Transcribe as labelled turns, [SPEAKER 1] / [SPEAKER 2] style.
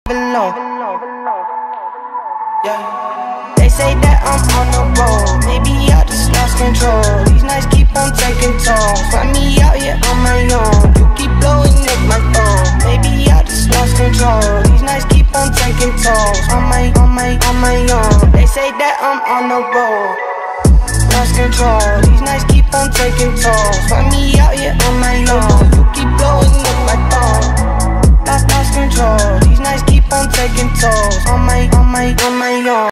[SPEAKER 1] alone. Yeah. They say that I'm on the road, maybe I just lost control. These nights keep on taking tolls. Find me out here on my own. You keep blowing up my phone. Maybe I just lost control. These nights keep on taking tolls. On my own. They say that I'm on the road, lost control. These nights keep on taking tolls. Find me out here